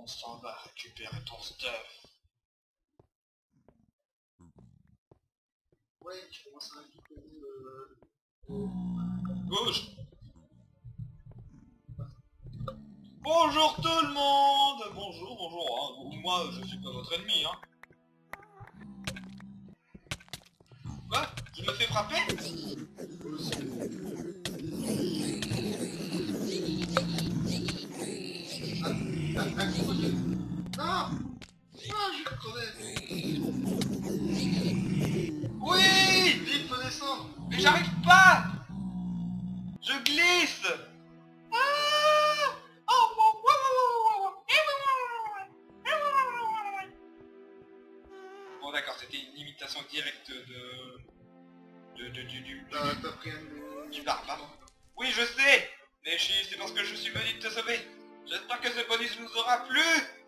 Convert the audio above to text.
s'en va récupérer ton stuff. Ouais, je commence à récupérer Gauche. Bonjour tout le monde. Bonjour, bonjour. Hein. Moi, je suis pas votre ennemi, hein. Quoi? Je me fais frapper? Ah, je vais crever. Oui! Vite, faut descendre. Mais j'arrive pas! Je glisse! Ah! Oh, wow, wow, wow, wow. Bon d'accord, c'était une imitation directe du T'as pris un... du bar, pardon. Oui, je sais! Mais c'est parce que je suis venu te sauver. J'espère que ce bonus vous aura plu!